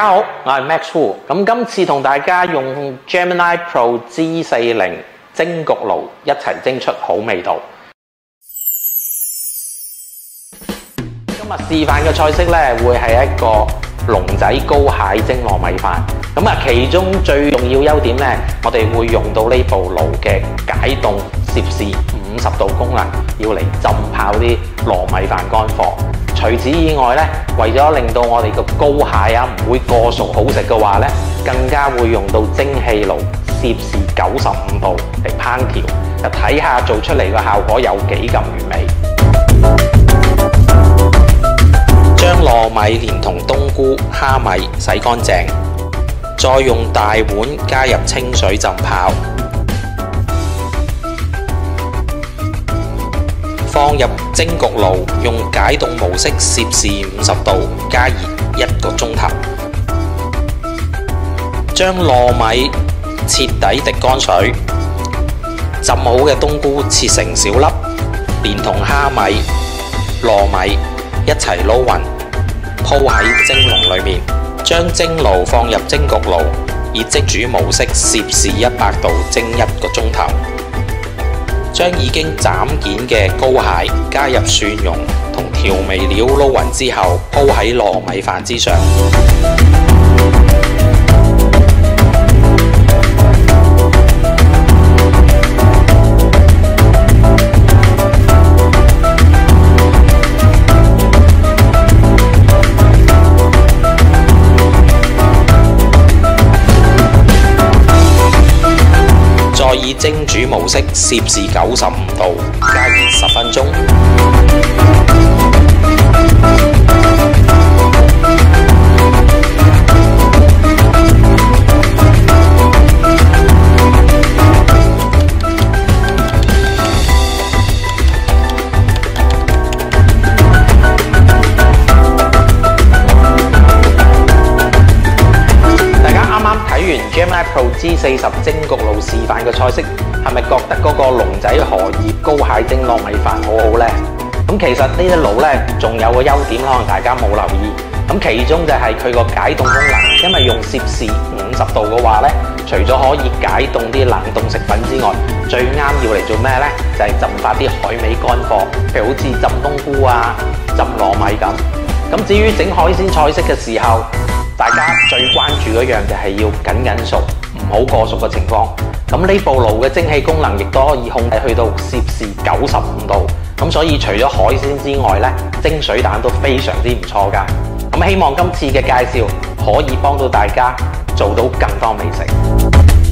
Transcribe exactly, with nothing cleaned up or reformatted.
好，我係 Max Fu。咁今次同大家用 Gemini Pro G 四十蒸焗爐一齊蒸出好味道。今日示範嘅菜式咧，會係一個龍仔膏蟹蒸糯米飯。咁啊，其中最重要優點咧，我哋會用到呢部爐嘅解凍攝氏五十度功能，要嚟浸泡啲糯米飯乾貨。除此以外咧，為咗令到我哋個膏蟹啊唔會過熟好食嘅話咧，更加會用到蒸氣爐攝氏九十五度嚟烹調，就睇下做出嚟嘅效果有幾咁完美。將糯米連同冬菇、蝦米洗乾淨，再用大碗加入清水浸泡，放入蒸焗爐，用解凍模式攝氏五十度加熱一個鐘頭。將糯米徹底滴乾水，浸好嘅冬菇切成小粒，連同蝦米、糯米一齊撈勻，鋪喺蒸籠裏面。將蒸爐放入蒸焗爐，以即煮模式攝氏一百度蒸一個鐘頭。將已經斬件嘅膏蟹加入蒜蓉同調味料撈勻之後，鋪喺糯米飯之上。再以蒸煮模式攝氏九十五度加熱十分鐘。Gemini Pro G 四十蒸焗爐示範嘅菜式，係咪覺得嗰個龍仔荷葉膏蟹蒸糯米飯好好呢？咁其實呢啲爐呢，仲有個優點，可能大家冇留意。咁其中就係佢個解凍功能，因為用攝氏五十度嘅話呢，除咗可以解凍啲冷凍食品之外，最啱要嚟做咩呢？就係、是、浸發啲海味乾貨，譬如好似浸冬菇啊、浸糯米咁。咁至於整海鮮菜式嘅時候，大家最關注嗰樣就係要緊緊熟，唔好過熟嘅情況。咁呢部爐嘅蒸汽功能亦都可以控制去到攝氏九十五度。咁所以除咗海鮮之外呢，蒸水蛋都非常之唔錯㗎。咁希望今次嘅介紹可以幫到大家做到更多美食。